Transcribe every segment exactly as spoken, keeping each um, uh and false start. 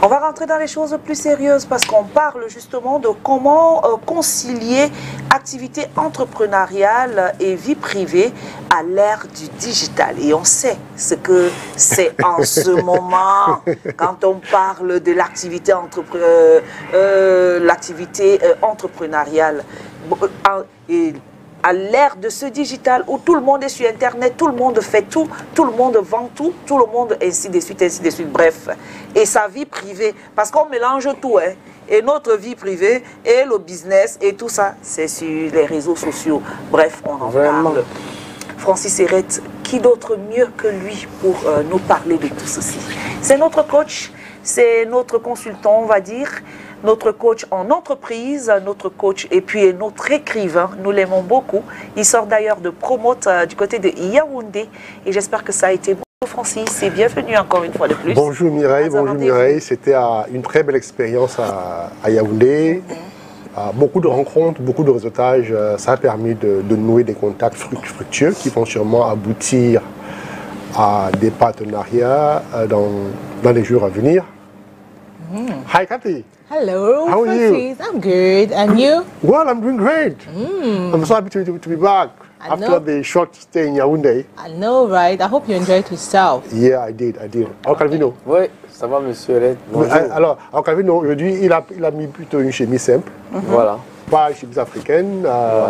On va rentrer dans les choses plus sérieuses parce qu'on parle justement de comment euh, concilier activité entrepreneuriale et vie privée à l'ère du digital. Et on sait ce que c'est en ce moment quand on parle de l'activité entrepre euh, euh, l'activité euh, entrepreneuriale. Et à l'ère de ce digital où tout le monde est sur Internet, tout le monde fait tout, tout le monde vend tout, tout le monde ainsi de suite, ainsi de suite, bref. Et sa vie privée, parce qu'on mélange tout, hein, et notre vie privée, et le business, et tout ça, c'est sur les réseaux sociaux. Bref, on en Vraiment. parle. Francis Hérette, qui d'autre mieux que lui pour euh, nous parler de tout ceci? C'est notre coach, c'est notre consultant, on va dire, notre coach en entreprise, notre coach et puis notre écrivain. Nous l'aimons beaucoup. Il sort d'ailleurs de Promote euh, du côté de Yaoundé et j'espère que ça a été bon. Francis, et bienvenue encore une fois de plus. Bonjour Mireille, bonjour Mireille. C'était euh, une très belle expérience à, à Yaoundé. Mm-hmm. euh, beaucoup de rencontres, beaucoup de réseautage. Euh, ça a permis de, de nouer des contacts fructueux qui vont sûrement aboutir à des partenariats euh, dans, dans les jours à venir. Mm. Hi Cathy. Hello, how are Francis. you? I'm good. And you? Well, I'm doing great. Mm. I'm so happy to, to, to be back I after know. the short stay in Yaoundé. I know, right? I hope you enjoyed yourself. Yeah, I did, I did. Alors, Calvino? Oui, ça va, monsieur Red. Bonjour. Alors, alors Calvino, aujourd'hui, il a, il a mis plutôt une chemise simple. Mm-hmm. Voilà. Pas une chemise africaine. Euh...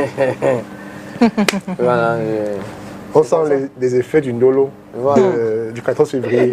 voilà. euh... On sent les, les effets du Nolo voilà. de, du quatorze février.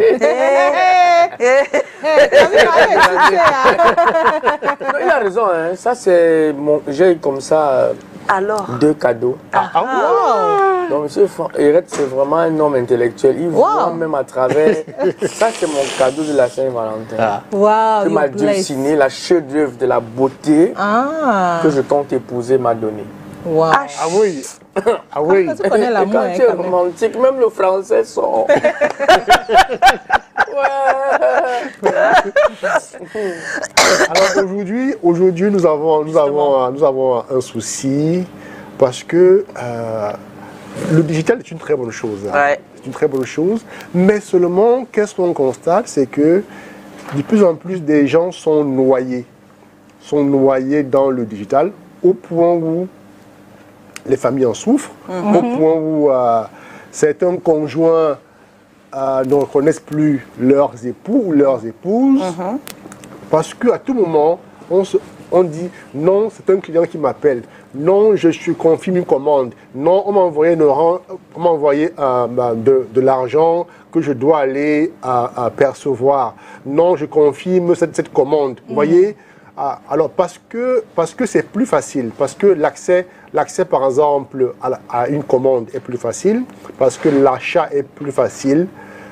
Non, il a raison, hein. Ça c'est mon. J'ai eu comme ça Alors. deux cadeaux. Ah, ah wow. Donc monsieur Hérette, c'est vraiment un homme intellectuel. Il wow. voit même à travers. Ça c'est mon cadeau de la Saint-Valentin. Ah. Wow. Que m'a dessiné la chef-d'œuvre de la beauté ah. que je compte épouser m'a donné. Wow. Ah, ah oui. Ah oui. Tu connais l'amour, quand tu es romantique, même le français sort. Alors aujourd'hui, aujourd'hui nous avons, nous avons, nous avons un souci parce que euh, le digital est une très bonne chose. Ouais. C'est une très bonne chose, mais seulement qu'est-ce qu'on constate, c'est que de plus en plus des gens sont noyés, sont noyés dans le digital au point où les familles en souffrent, mm-hmm. au point où euh, certains conjoints euh, ne reconnaissent plus leurs époux ou leurs épouses, mm-hmm. parce qu'à tout moment, on, se, on dit non, c'est un client qui m'appelle, non, je suis confirme une commande, non, on m'a envoyé, on m'a envoyé euh, de, de l'argent que je dois aller à, à percevoir, non, je confirme cette, cette commande, mm-hmm. vous voyez. Ah, alors parce que parce que c'est plus facile, parce que l'accès l'accès par exemple à, la, à une commande est plus facile, parce que l'achat est plus facile,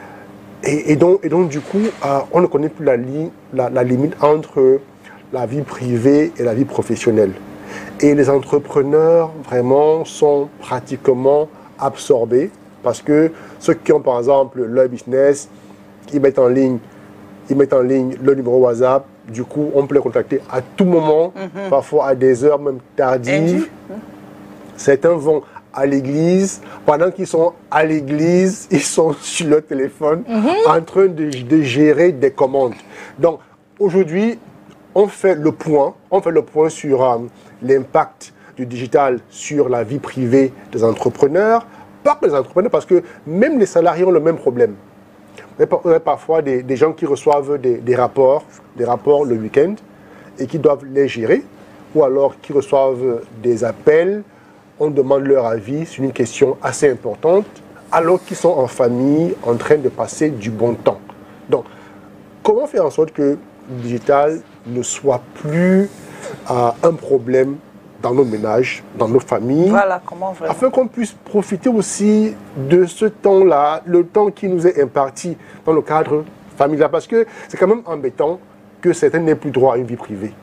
et, et donc et donc du coup euh, on ne connaît plus la, li, la, la limite entre la vie privée et la vie professionnelle. Et les entrepreneurs vraiment sont pratiquement absorbés parce que ceux qui ont par exemple leur business, ils mettent en ligne ils mettent en ligne le numéro WhatsApp. Du coup, on peut les contacter à tout moment, mm-hmm. parfois à des heures même tardives. Mm-hmm. Certains vont à l'église. Pendant qu'ils sont à l'église, ils sont sur leur téléphone mm-hmm. en train de, de gérer des commandes. Donc, aujourd'hui, on fait le point, on fait le point sur euh, l'impact du digital sur la vie privée des entrepreneurs. Pas que les entrepreneurs, parce que même les salariés ont le même problème. On a parfois des, des gens qui reçoivent des, des rapports, des rapports le week-end et qui doivent les gérer, ou alors qui reçoivent des appels, on demande leur avis sur une question assez importante, alors qu'ils sont en famille en train de passer du bon temps. Donc, comment faire en sorte que le digital ne soit plus euh, un problème dans nos ménages, dans nos familles, voilà, comment vraiment. Afin qu'on puisse profiter aussi de ce temps-là, le temps qui nous est imparti dans le cadre familial. Parce que c'est quand même embêtant que certains n'aient plus droit à une vie privée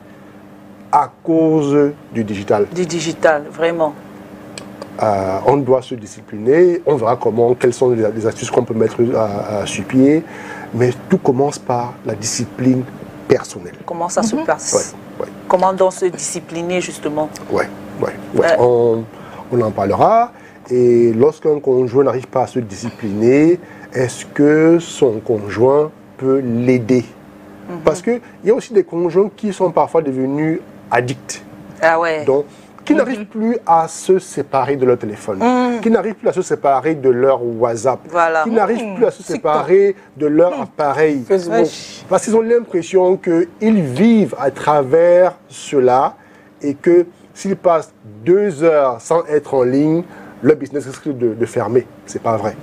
à cause du digital. Du digital, vraiment. Euh, on doit se discipliner, on verra comment, quelles sont les, les astuces qu'on peut mettre à, à, sur pied, mais tout commence par la discipline personnelle. Comment ça mm-hmm. se passe? Ouais. Ouais. Comment donc se discipliner justement? Oui, ouais, ouais. euh... on, on en parlera. Et lorsqu'un conjoint n'arrive pas à se discipliner, est-ce que son conjoint peut l'aider? Mm-hmm. Parce qu'il y a aussi des conjoints qui sont parfois devenus addicts. Ah ouais. Donc, qui n'arrivent plus à se séparer de leur téléphone, Mm. qui n'arrivent plus à se séparer de leur WhatsApp, Voilà. qui n'arrivent Mm. plus à se séparer de leur appareil. Facebook. Wesh. Parce qu'ils ont l'impression qu'ils vivent à travers cela et que s'ils passent deux heures sans être en ligne, leur business risque de, de fermer. C'est pas vrai.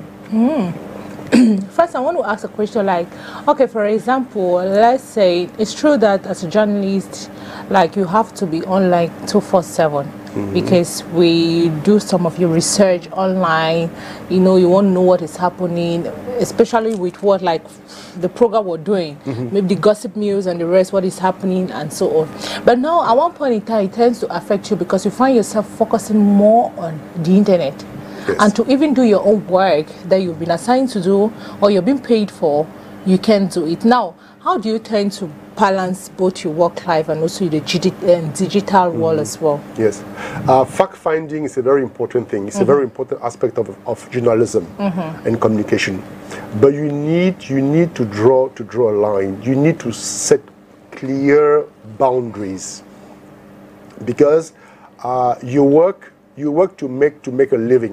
First, I want to ask a question like, okay, for example, let's say it's true that as a journalist, like you have to be online two four seven because we do some of your research online. You know, you want to know what is happening, especially with what like the program we're doing, maybe the gossip news and the rest, what is happening and so on. But now, at one point in time, it tends to affect you because you find yourself focusing more on the internet. Yes. And to even do your own work that you've been assigned to do or you're being paid for, you can't do it. Now, how do you tend to balance both your work life and also the digi um, digital world as well? Yes. Uh, fact finding is a very important thing. It's mm-hmm. a very important aspect of, of journalism mm-hmm. and communication. But you need you need to draw to draw a line. You need to set clear boundaries. Because uh, you work you work to make to make a living.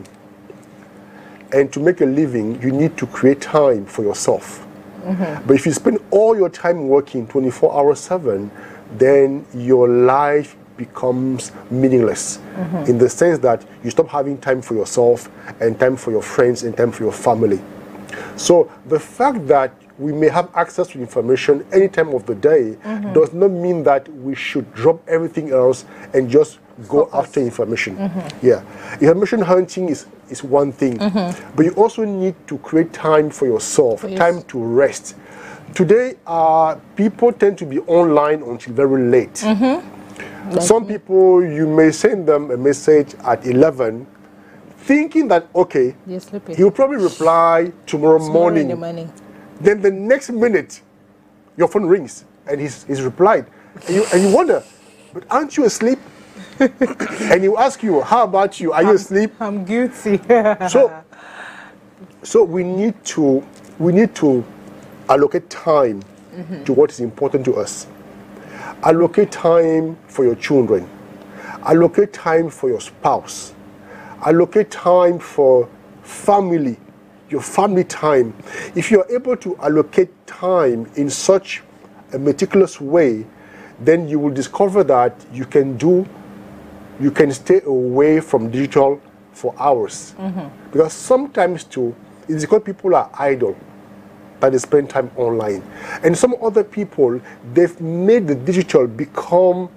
And to make a living, you need to create time for yourself. Mm-hmm. But if you spend all your time working twenty-four hours seven, then your life becomes meaningless mm-hmm. in the sense that you stop having time for yourself and time for your friends and time for your family. So the fact that we may have access to information any time of the day mm-hmm. does not mean that we should drop everything else and just go Focus. after information. Mm-hmm. Yeah, information hunting is, is one thing, mm-hmm. but you also need to create time for yourself, for time to rest. Today, uh, people tend to be online until very late. Mm-hmm. Some me. people, you may send them a message at eleven, thinking that, okay, he'll probably reply tomorrow, tomorrow morning. In the morning. Then the next minute, your phone rings and he's, he's replied. And you, and you wonder, but aren't you asleep? And he will ask you, how about you? Are I'm, you asleep? I'm guilty. so, so we need to we need to allocate time mm-hmm. to what is important to us. Allocate time for your children. Allocate time for your spouse. Allocate time for family, your family time. If you are able to allocate time in such a meticulous way, then you will discover that you can do you can stay away from digital for hours. Mm-hmm. Because sometimes too, it's because people are idle that they spend time online. And some other people, they've made the digital become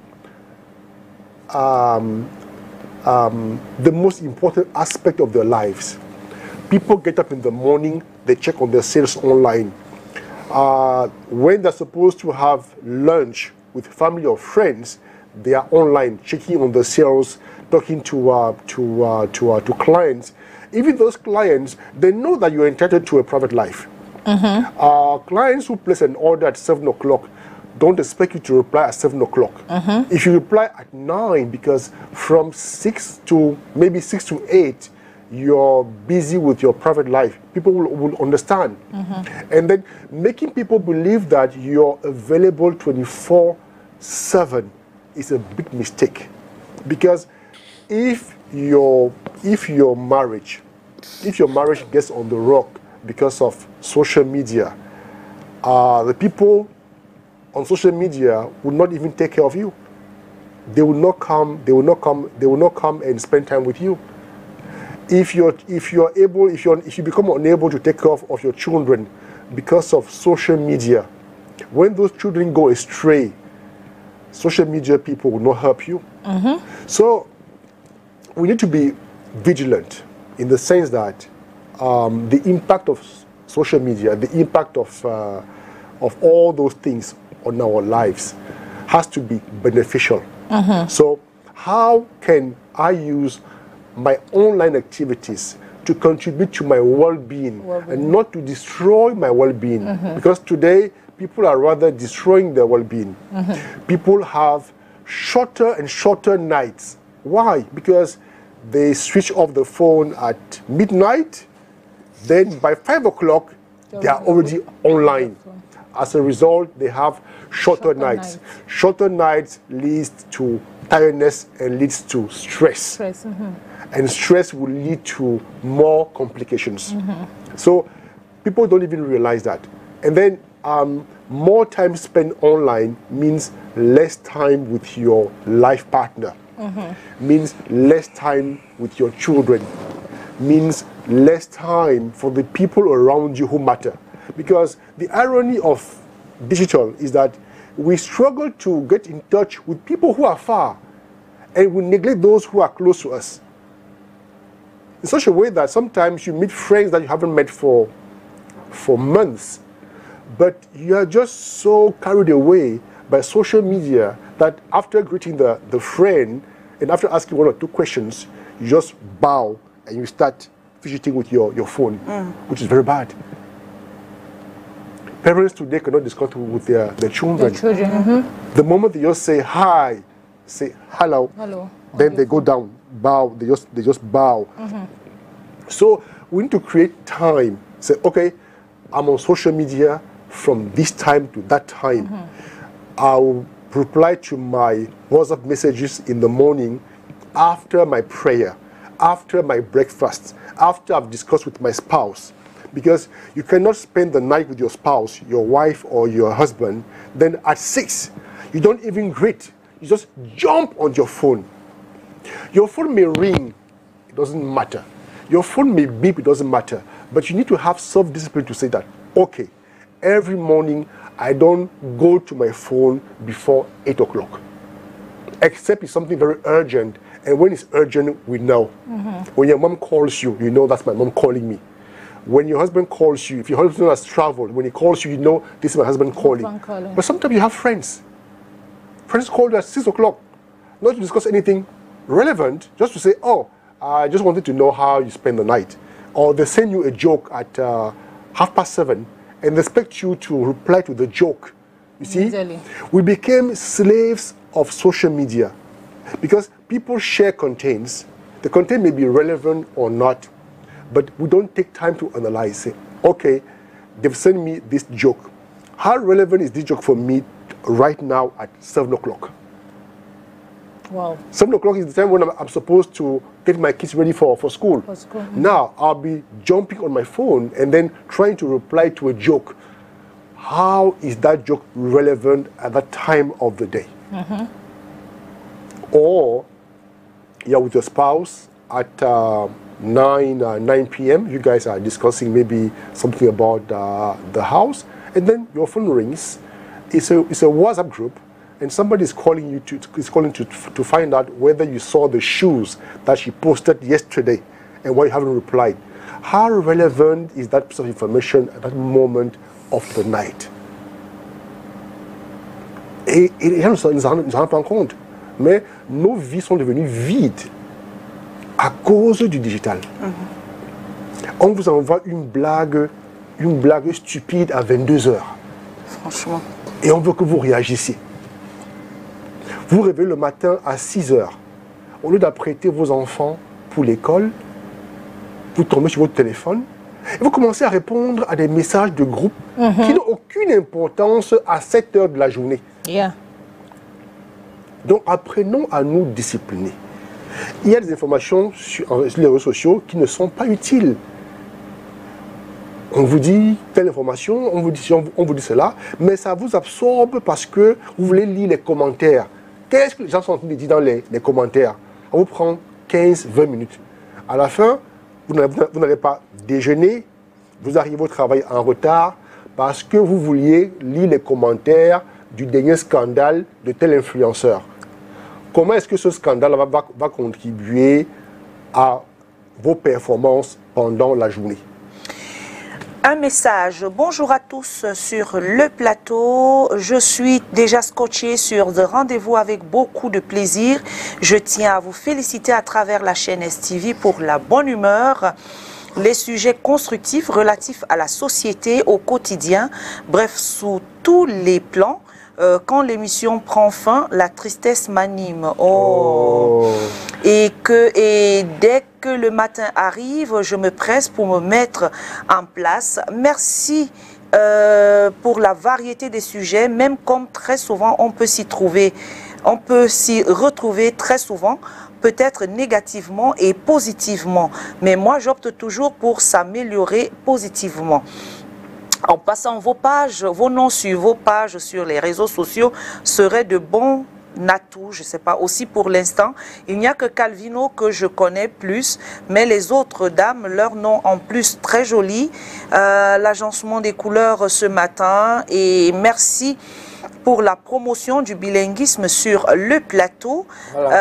um, um, the most important aspect of their lives. People get up in the morning, they check on their sales online. Uh, when they're supposed to have lunch with family or friends, they are online, checking on the sales, talking to uh, to uh, to uh, to clients. Even those clients, they know that you're entitled to a private life. Mm-hmm. Uh, clients who place an order at seven o'clock don't expect you to reply at seven o'clock. Mm-hmm. If you reply at nine, because from six to maybe six to eight, you're busy with your private life, people will, will understand. Mm-hmm. And then making people believe that you're available twenty-four seven is a big mistake. Because if your if your marriage if your marriage gets on the rock because of social media, uh, the people on social media will not even take care of you. They will not come, they will not come, they will not come and spend time with you. If you're if you're able, if you're if you become unable to take care of, of your children because of social media, when those children go astray, social media people will not help you. Mm-hmm. So we need to be vigilant in the sense that um, the impact of social media, the impact of uh, of all those things on our lives has to be beneficial. Mm-hmm. So how can I use my online activities to contribute to my well-being, well-being. and not to destroy my well-being? Mm-hmm. Because today people are rather destroying their well-being. Mm-hmm. People have shorter and shorter nights. Why? Because they switch off the phone at midnight, then by five o'clock, they are already online. as a result, they have shorter, Shorter nights. nights. Shorter nights leads to tiredness and leads to stress. Stress. Mm-hmm. And stress will lead to more complications. Mm-hmm. So people don't even realize that. And then um, more time spent online means less time with your life partner, mm-hmm. means less time with your children, means less time for the people around you who matter. Because the irony of digital is that we struggle to get in touch with people who are far, and we neglect those who are close to us. In such a way that sometimes you meet friends that you haven't met for, for months, but you are just so carried away by social media that after greeting the, the friend and after asking one or two questions, you just bow and you start fidgeting with your, your phone, mm. which is very bad. Parents today cannot discuss with their, their children. Their children. Mm-hmm. The moment they just say hi, say hello, hello. then they go down, bow, they just, they just bow. Mm-hmm. So we need to create time. Say, okay, I'm on social media from this time to that time. Mm-hmm. I'll reply to my WhatsApp messages in the morning after my prayer, after my breakfast, after I've discussed with my spouse. Because you cannot spend the night with your spouse, your wife or your husband, then at six, you don't even greet. You just jump on your phone. Your phone may ring, it doesn't matter. Your phone may beep, it doesn't matter. But you need to have self-discipline to say that, okay, every morning I don't go to my phone before eight o'clock. Except it's something very urgent. And when it's urgent, we know. Mm-hmm. When your mom calls you, you know that's my mom calling me. When your husband calls you, if your husband has traveled, when he calls you, you know this is my husband calling. calling. But sometimes you have friends. Friends call you at six o'clock, not to discuss anything relevant, just to say, oh, I just wanted to know how you spend the night. Or they send you a joke at uh, half past seven, and they expect you to reply to the joke. You see, Easily. We became slaves of social media because people share contents. The content may be relevant or not, but we don't take time to analyze. Say, okay, they've sent me this joke. How relevant is this joke for me right now at seven o'clock? Wow. seven o'clock is the time when I'm, I'm supposed to get my kids ready for, for school. For school. Mm-hmm. Now, I'll be jumping on my phone and then trying to reply to a joke. How is that joke relevant at that time of the day? Mm-hmm. Or you're with your spouse at uh, nine p m You guys are discussing maybe something about uh, the house, and then your phone rings. It's a, it's a WhatsApp group. And somebody is calling you to, is calling to, to find out whether you saw the shoes that she posted yesterday and why you haven't replied. How relevant is that piece of information at that moment of the night? Et, et les gens ne s'en rendent pas compte. Mais nos vies sont devenues vides à cause du digital. Mm-hmm. On vous envoie une blague, une blague stupide à vingt-deux heures. Franchement. Et on veut que vous réagissiez. Vous réveillez le matin à six heures. Au lieu d'apprêter vos enfants pour l'école, vous tombez sur votre téléphone et vous commencez à répondre à des messages de groupe mm-hmm. qui n'ont aucune importance à sept heures de la journée. Yeah. Donc apprenons à nous discipliner. Il y a des informations sur, sur les réseaux sociaux qui ne sont pas utiles. On vous dit telle information, on vous dit, on vous dit cela, mais ça vous absorbe parce que vous voulez lire les commentaires. Qu'est-ce que les gens sont en train de dire dans les, les commentaires? On vous prend quinze à vingt minutes. À la fin, vous n'allez pas déjeuner, vous arrivez au travail en retard parce que vous vouliez lire les commentaires du dernier scandale de tel influenceur. Comment est-ce que ce scandale va, va, va contribuer à vos performances pendant la journée? Un message. Bonjour à tous sur le plateau. Je suis déjà scotché sur The Rendez-vous avec beaucoup de plaisir. Je tiens à vous féliciter à travers la chaîne S T V pour la bonne humeur, les sujets constructifs relatifs à la société, au quotidien, bref, sous tous les plans. Euh, quand l'émission prend fin, la tristesse m'anime. Oh. oh. Et, que, et dès que le matin arrive, je me presse pour me mettre en place. Merci euh, pour la variété des sujets, même comme très souvent on peut s'y trouver, on peut s'y retrouver très souvent, peut-être négativement et positivement. Mais moi, j'opte toujours pour s'améliorer positivement. En passant vos pages, vos noms sur vos pages sur les réseaux sociaux seraient de bons atouts, je ne sais pas, aussi pour l'instant. Il n'y a que Calvino que je connais plus, mais les autres dames, leurs noms en plus très jolis. Euh, L'agencement des couleurs ce matin, et merci pour la promotion du bilinguisme sur le plateau. Voilà.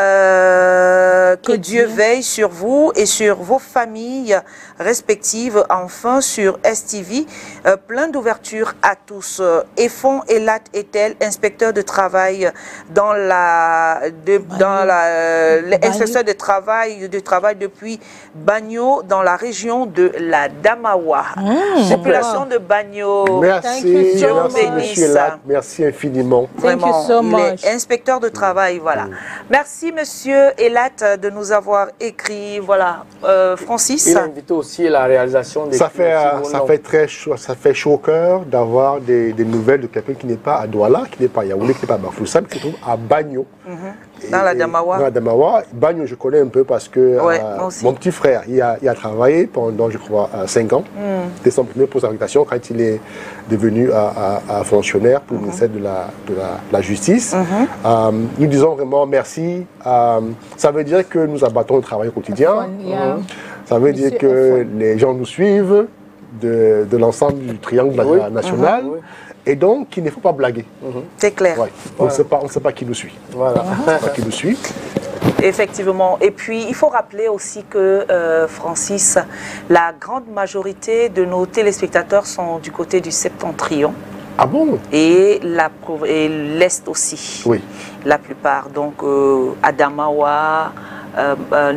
Euh, que Dieu veille sur vous et sur vos familles respectives. Enfin, sur S T V, euh, plein d'ouverture à tous. Efon Elat Etel, inspecteur de travail dans la, de, dans la, euh, inspecteur de travail, de travail depuis Bagno, dans la région de la Damawa. Mmh. Population de Bagno. Merci, Dieu merci, bénisse. Elat, merci infiniment. Vraiment, Thank you so il much. est inspecteur de travail, voilà. Mm. Merci, monsieur Elat, de nous avoir écrit, voilà, euh, Francis. Il a invité aussi à la réalisation des... Ça fait, euh, ça fait très chaud, ça fait chaud au cœur d'avoir des, des nouvelles de quelqu'un qui n'est pas à Douala, qui n'est pas à Yaoundé, qui n'est pas à Bafoussam, qui se trouve à Bagno. Mm-hmm. Dans la Damawa. Dans la Damawa. Bagno, je connais un peu parce que ouais, euh, mon petit frère, il a, il a travaillé pendant, je crois, cinq ans. Mm. C'était son premier poste d'habitation quand il est devenu à, à, à fonctionnaire pour mm-hmm. le ministère de la, de la, de la Justice. Mm-hmm. euh, nous disons vraiment merci. Euh, ça veut dire que nous abattons le travail au quotidien. Yeah. Mm. Ça veut Monsieur dire que F un. Les gens nous suivent de, de l'ensemble du triangle oui. national. Mm-hmm. Et donc, il ne faut pas blaguer. Mm-hmm. C'est clair. Ouais. On ne sait pas, on ne sait pas qui nous suit. Voilà. On ne sait pas qui nous suit. Effectivement. Et puis, il faut rappeler aussi que, euh, Francis, la grande majorité de nos téléspectateurs sont du côté du septentrion. Ah bon? Et l'Est aussi. Oui. La plupart. Donc, euh, Adamawa, euh,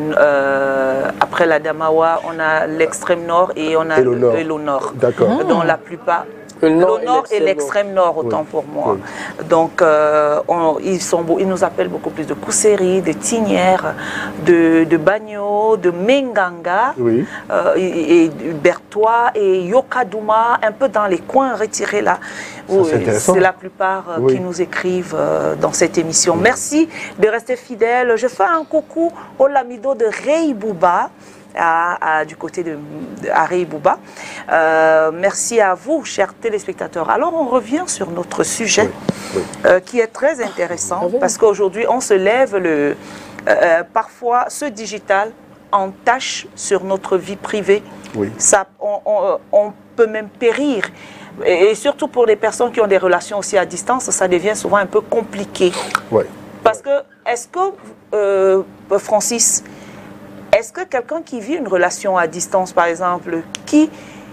euh, après l'Adamawa, on a l'extrême nord et on a et le nord. Le, le nord. D'accord. Ah. Dont la plupart... Le nord, le nord et l'extrême nord, autant oui. pour moi. Oui. Donc, euh, on, ils, sont, ils nous appellent beaucoup plus de Kousséri, de Tinière, de, de Bagno, de Menganga, oui. euh, et, et Bertois et Yokadouma, un peu dans les coins retirés là. C'est la plupart euh, oui. qui nous écrivent euh, dans cette émission. Oui. Merci de rester fidèles. Je fais un coucou au Lamido de Reibouba. À, à, du côté de, de Arei Bouba. Euh, merci à vous, chers téléspectateurs. Alors, on revient sur notre sujet, oui, oui. Euh, qui est très intéressant, oui. parce qu'aujourd'hui, on se lève le... Euh, parfois, ce digital entache sur notre vie privée. Oui. Ça, on, on, on peut même périr. Et, et surtout pour les personnes qui ont des relations aussi à distance, ça devient souvent un peu compliqué. Oui. Parce que, est-ce que, euh, Francis... Est-ce que quelqu'un qui vit une relation à distance, par exemple, qui,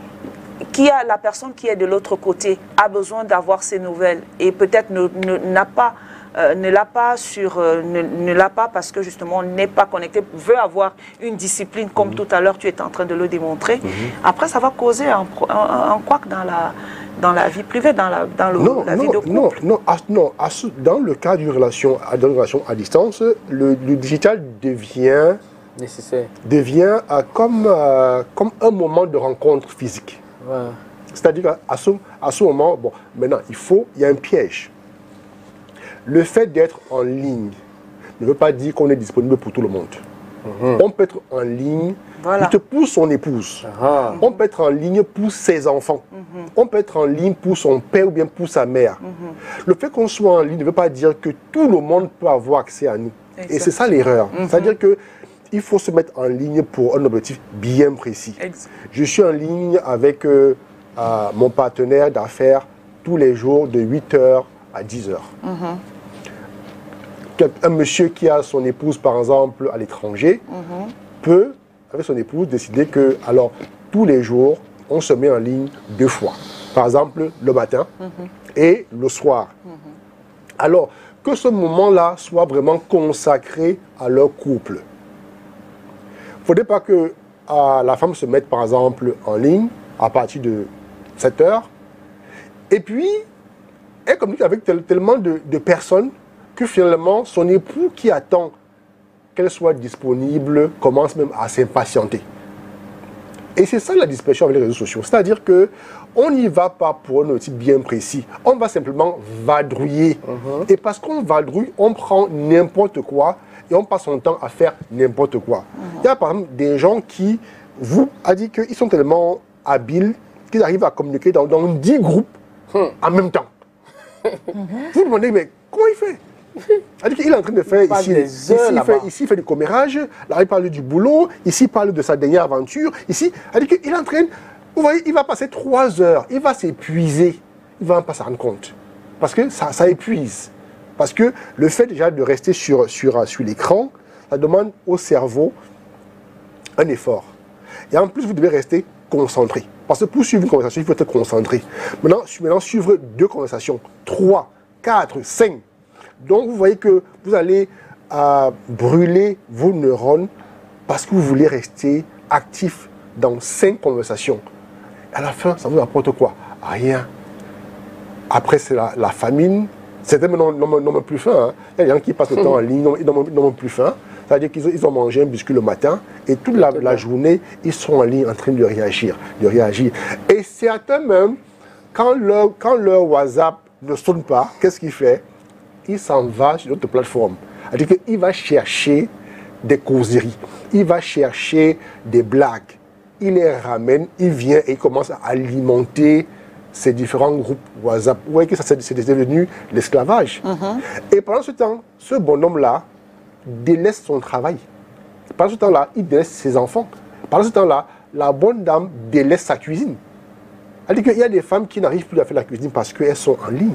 qui a la personne qui est de l'autre côté, a besoin d'avoir ces nouvelles et peut-être ne, ne, n'a pas, euh, ne l'a pas sur, euh, ne, ne l'a pas parce que justement n'est pas connecté, veut avoir une discipline comme mmh. tout à l'heure tu étais en train de le démontrer. Mmh. Après, ça va causer un, un, un couac dans la, dans la vie privée, dans la, dans le, non, la non, vie de couple. Non, non, à, non à, dans le cas d'une relation, relation à distance, le, le digital devient... nécessaire. devient euh, comme, euh, comme un moment de rencontre physique. Ouais. C'est-à-dire qu'à ce, à ce moment, bon, maintenant, il faut, il y a un piège. Le fait d'être en ligne ne veut pas dire qu'on est disponible pour tout le monde. Mm-hmm. On peut être en ligne, voilà. Il te pousse son épouse. Uh-huh. On peut être en ligne pour ses enfants. Mm-hmm. On peut être en ligne pour son père ou bien pour sa mère. Mm-hmm. Le fait qu'on soit en ligne ne veut pas dire que tout le monde peut avoir accès à nous. Exactement. Et c'est ça l'erreur. Mm-hmm. C'est-à-dire que il faut se mettre en ligne pour un objectif bien précis. Exact. Je suis en ligne avec euh, euh, mon partenaire d'affaires tous les jours de huit heures à dix heures. Mm-hmm. Un monsieur qui a son épouse, par exemple, à l'étranger, mm-hmm. peut, avec son épouse, décider que, alors, tous les jours, on se met en ligne deux fois. Par exemple, le matin mm-hmm. et le soir. Mm-hmm. Alors, que ce moment-là soit vraiment consacré à leur couple. Il ne faudrait pas que euh, la femme se mette, par exemple, en ligne à partir de sept heures. Et puis, elle communique avec tel, tellement de, de personnes que finalement, son époux qui attend qu'elle soit disponible commence même à s'impatienter. Et c'est ça la dispersion avec les réseaux sociaux. C'est-à-dire qu'on n'y va pas pour un motif bien précis. On va simplement vadrouiller. Mm-hmm. Et parce qu'on vadrouille, on prend n'importe quoi et on passe son temps à faire n'importe quoi. Mm-hmm. Il y a par exemple des gens qui vous a dit qu'ils sont tellement habiles qu'ils arrivent à communiquer dans, dans dix groupes mm. en même temps. Mm-hmm. Vous vous demandez, mais comment il fait? Il est en train de faire ici, ici, il fait, ici, il fait du commérage, là il parle du boulot, ici il parle de sa dernière aventure, ici, il est en train, vous voyez, il va passer trois heures, il va s'épuiser, il ne va pas s'en rendre compte, parce que ça, ça épuise, parce que le fait déjà de rester sur, sur, sur l'écran, ça demande au cerveau un effort, et en plus vous devez rester concentré, parce que pour suivre une conversation, il faut être concentré. Maintenant, maintenant suivre deux conversations, trois, quatre, cinq. Donc, vous voyez que vous allez euh, brûler vos neurones parce que vous voulez rester actif dans cinq conversations. À la fin, ça vous apporte quoi? Rien. Après, c'est la, la famine. Certains n'ont même plus faim. Hein. Il y a des gens qui passent le temps en ligne, ils n'ont même plus faim. C'est-à-dire qu'ils ont, ils ont mangé un biscuit le matin et toute la, la journée, ils sont en ligne en train de réagir. De réagir. Et certains même, quand leur, quand leur WhatsApp ne sonne pas, qu'est-ce qu'il fait? Il s'en va sur notre plateforme. C'est-à-dire qu'il va chercher des causeries, il va chercher des blagues, il les ramène, il vient et il commence à alimenter ces différents groupes WhatsApp. Vous voyez que ça c'est devenu l'esclavage. Mm-hmm. Et pendant ce temps, ce bonhomme-là délaisse son travail. Pendant ce temps-là, il délaisse ses enfants. Pendant ce temps-là, la bonne dame délaisse sa cuisine. C'est-à-dire qu'il y a des femmes qui n'arrivent plus à faire la cuisine parce qu'elles sont en ligne.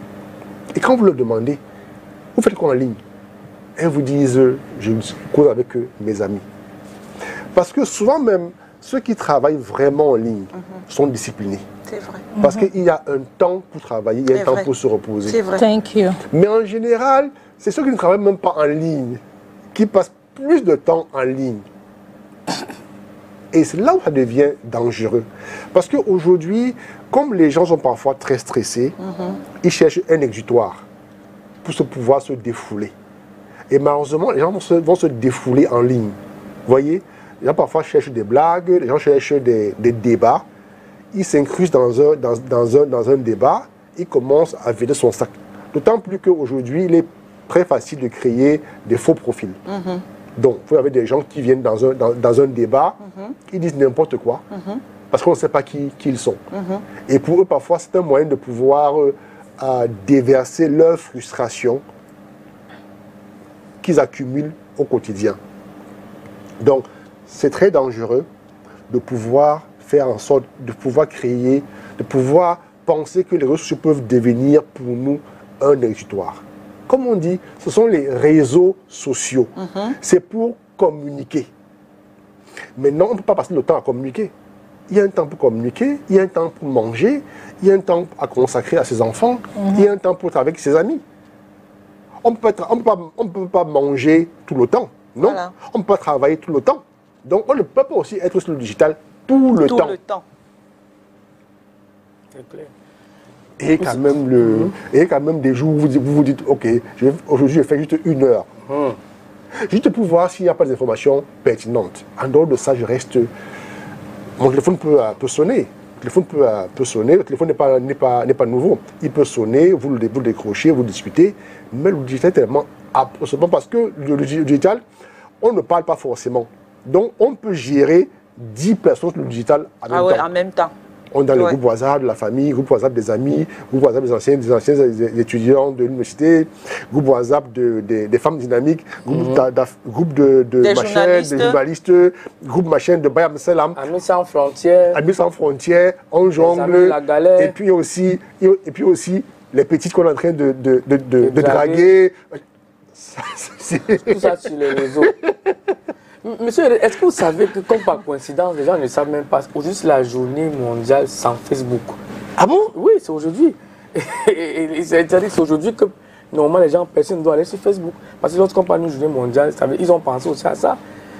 Et quand vous leur demandez, vous faites quoi en ligne? Elles vous disent, je cause avec mes amis. Parce que souvent même, ceux qui travaillent vraiment en ligne mm-hmm. sont disciplinés. C'est vrai. Parce mm-hmm. qu'il y a un temps pour travailler, il y a un temps vrai. pour se reposer. C'est vrai. Thank you. Mais en général, c'est ceux qui ne travaillent même pas en ligne, qui passent plus de temps en ligne. Et c'est là où ça devient dangereux. Parce qu'aujourd'hui, comme les gens sont parfois très stressés, mm-hmm. ils cherchent un exutoire pour se pouvoir se défouler. Et malheureusement, les gens vont se, vont se défouler en ligne. Vous voyez, les gens parfois cherchent des blagues, les gens cherchent des, des débats. Ils s'incrustent dans un, dans, dans, un, dans un débat, ils commencent à vider son sac. D'autant plus qu'aujourd'hui, il est très facile de créer des faux profils. Mm-hmm. Donc, vous avez des gens qui viennent dans un, dans, dans un débat, mm-hmm. ils disent n'importe quoi. Mm-hmm. Parce qu'on ne sait pas qui, qui ils sont. Mm-hmm. Et pour eux, parfois, c'est un moyen de pouvoir euh, euh, déverser leur frustration qu'ils accumulent au quotidien. Donc, c'est très dangereux de pouvoir faire en sorte, de pouvoir créer, de pouvoir penser que les réseaux sociaux peuvent devenir pour nous un exutoire. Comme on dit, ce sont les réseaux sociaux. Mm-hmm. C'est pour communiquer. Maintenant, on ne peut pas passer le temps à communiquer. Il y a un temps pour communiquer, il y a un temps pour manger, il y a un temps à consacrer à ses enfants, mm-hmm. il y a un temps pour être avec ses amis. On ne peut pas, pas manger tout le temps, non. Voilà. On ne peut pas travailler tout le temps. Donc on ne peut pas aussi être sur le digital tout le tout temps. Le temps. C'est clair. Et quand, même le, mm-hmm. et quand même des jours où vous vous, vous dites, ok, aujourd'hui je fais juste une heure. Mm. Juste pour voir s'il n'y a pas d'informations pertinentes. En dehors de ça, je reste... Mon téléphone peut, peut sonner. Le téléphone peut, peut sonner. Le téléphone n'est pas, n'est pas, n'est pas nouveau. Il peut sonner, vous le, vous le décrochez, vous discutez. Mais le digital est tellement absent parce que le, le digital, on ne parle pas forcément. Donc, on peut gérer dix personnes sur le digital en même ah ouais, temps. en même temps. On est dans ouais. le groupe WhatsApp de la famille, groupe WhatsApp des amis, groupe WhatsApp des anciens, des anciens étudiants de l'université, groupe WhatsApp de, de, des femmes dynamiques, groupe, mm-hmm. da, groupe de, de des, machin, journalistes. des journalistes, groupe machin de Bayam Salam. Amis sans frontières. Amis sans frontières, on jongle. La galère. Et puis aussi, et puis aussi les petites qu'on est en train de, de, de, de, de draguer. Ça, tout ça sur les réseaux. Monsieur, est-ce que vous savez que, comme par coïncidence, les gens ne savent même pas, aujourd'hui c'est la journée mondiale sans Facebook. Ah bon? Oui, c'est aujourd'hui. Et c'est aujourd'hui que, normalement, les gens, personne ne doit aller sur Facebook. Parce que lorsqu'on parle d'une journée mondiale, ils ont pensé aussi à ça.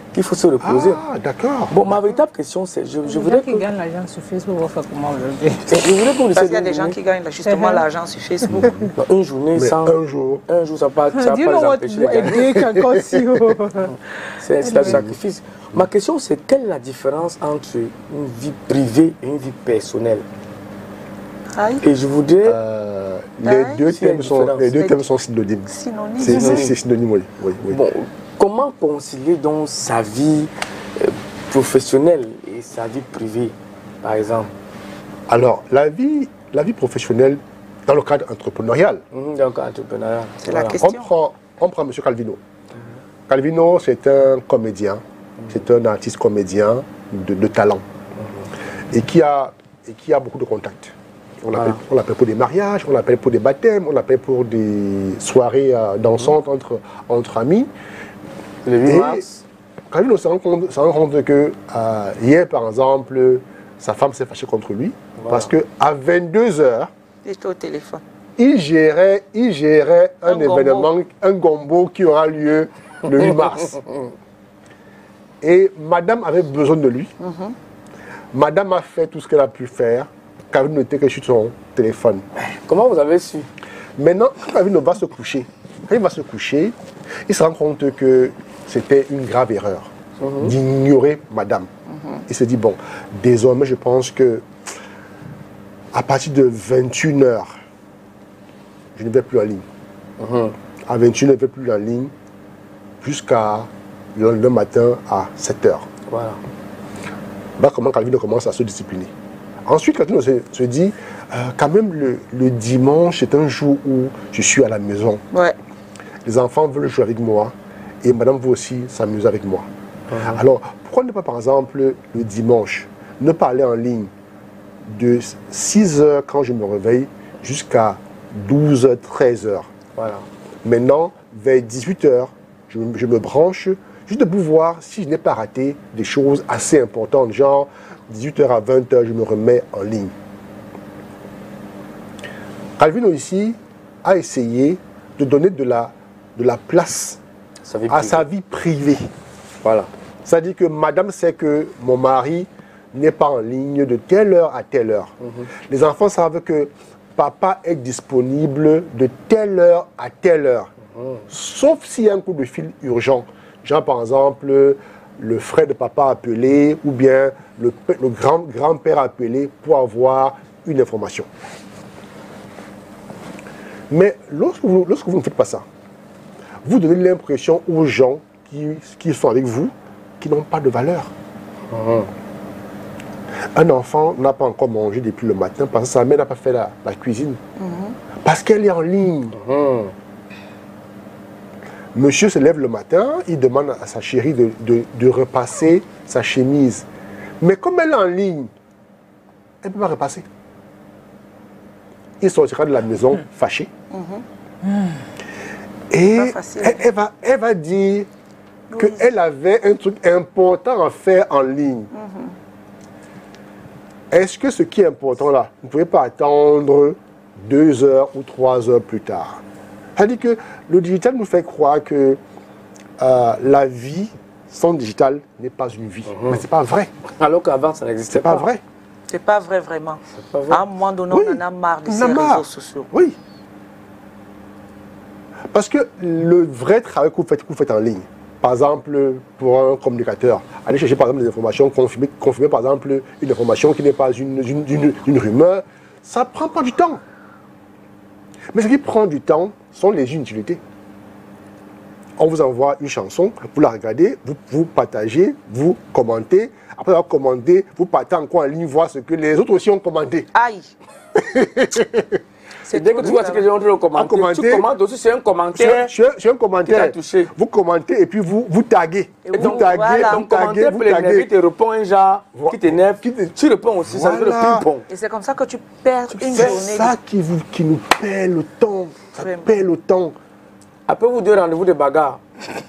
qu'il faut se reposer. Ah, d'accord. Bon, ma véritable question, c'est, je, je voudrais qui que... gagnent l'argent sur Facebook vont faire comment aujourd'hui? Je voudrais que vous Parce qu'il y a une des gens journée- qui gagnent justement l'argent sur Facebook. Non, une journée Mais sans... un jour, Un jour, ça ne va pas ça va Do you pas know les what empêcher de gagner. aider can cost you? C'est c'est un sacrifice. Ma question, c'est quelle est la différence entre une vie privée et une vie personnelle? Aïe, Et je voudrais... euh, les, Ouais. deux S'il y a thèmes une sont, différence. les deux thèmes sont synonymes. synonyme. C'est c'est- c'est synonyme, oui. oui, oui. Bon, comment concilier donc sa vie euh, professionnelle et sa vie privée, par exemple? Alors, la vie, la vie professionnelle, dans le cadre entrepreneurial, Mhm, donc, entrepreneuriat. C'est la Voilà. question. on prend, on prend M. Calvino. Calvino, c'est un comédien, c'est un artiste comédien de, de talent et qui a, et qui a beaucoup de contacts. On l'appelle on l'appelle pour des mariages, on l'appelle pour des baptêmes, on l'appelle pour des soirées euh, dansantes entre, entre amis. Le huit Et mars. Calvino se rend compte, se rend compte que euh, hier, par exemple, sa femme s'est fâchée contre lui Voilà. parce qu'à vingt-deux heures, J'étais au téléphone. il gérait, il gérait un, Un gombo. événement, un gombo qui aura lieu le huit mars. Et madame avait besoin de lui. Madame a fait tout ce qu'elle a pu faire. Calvino n'était que sur son téléphone. Comment vous avez su? Maintenant, quand Calvino va se coucher, quand il va se coucher, il se rend compte que c'était une grave erreur d'ignorer madame. Il se dit, bon, désormais, je pense que à partir de vingt et une heures, je ne vais plus en ligne. À vingt et une heures, je ne vais plus en ligne jusqu'à le lendemain matin à sept heures. Voilà. Voilà comment Calvino commence à se discipliner. Ensuite, Calvino se, se dit, euh, quand même, le, le dimanche, c'est un jour où je suis à la maison. Ouais. Les enfants veulent jouer avec moi et madame veut aussi s'amuser avec moi. Alors, pourquoi ne pas, par exemple, le dimanche, ne pas aller en ligne de six heures quand je me réveille jusqu'à douze heures, treize heures. Voilà. Maintenant, vers dix-huit heures, je, me- je me branche juste pour voir si je n'ai pas raté des choses assez importantes, genre dix-huit heures à vingt heures, je me remets en ligne. Calvino ici a essayé de donner de la, de la place Sa vie à privée. sa vie privée. Voilà. C'est-à-dire que madame sait que mon mari n'est pas en ligne de telle heure à telle heure. Les enfants savent que papa est disponible de telle heure à telle heure. Sauf s'il y a un coup de fil urgent. Genre par exemple, le frère de papa a appelé ou bien le, pe- le grand, grand-père a appelé pour avoir une information. Mais lorsque vous, lorsque vous ne faites pas ça, vous donnez l'impression aux gens qui, qui sont avec vous qui n'ont pas de valeur. Un enfant n'a pas encore mangé depuis le matin parce que sa mère n'a pas fait la, la cuisine. Parce qu'elle est en ligne. Monsieur se lève le matin, il demande à sa chérie de, de- de repasser sa chemise. Mais comme elle est en ligne, elle ne peut pas repasser. Il sortira de la maison fâché. Et Pas facile. elle, elle va, elle va dire qu'elle avait un truc important à faire en ligne. Est-ce que ce qui est important là, vous ne pouvez pas attendre deux heures ou trois heures plus tard? C'est-à-dire que le digital nous fait croire que euh, la vie sans digital n'est pas une vie. Mais ce n'est pas vrai. Alors qu'avant, ça n'existait C'est pas pas. vrai. C'est pas vrai vraiment. pas vrai. À un moment donné, Oui. on en a marre de On ces en a marre. réseaux sociaux. Oui. Parce que le vrai travail que vous faites, que vous faites en ligne, par exemple, pour un communicateur, aller chercher par exemple des informations, confirmer, confirmer par exemple une information qui n'est pas une, une, une- une rumeur, ça ne prend pas du temps. Mais ce qui prend du temps sont les inutilités. On vous envoie une chanson, vous la regardez, vous, vous partagez, vous commentez. Après avoir commenté, vous partez encore en ligne voir ce que les autres aussi ont commenté. Aïe. C'est dès que tu vois ce que les gens ont commenté, commenté. tu commentes aussi sur un J'ai commentaire. j'ai- j'ai un commentaire. Qui t'a touché. Vous commentez et puis vous, vous taguez. Et vous donc, taguez, voilà. vous Un taguez, commentaire vous peut l'énerver, taguez. il te répond un genre Vo- qui t'énerve. qui te- Tu réponds aussi, ça fait le Voilà. ping-pong. Et c'est comme ça que tu perds une C'est journée. ça qui, vous, qui nous perd le temps. Ça Vraiment. perd le temps. Après vous deux rendez-vous de bagarre.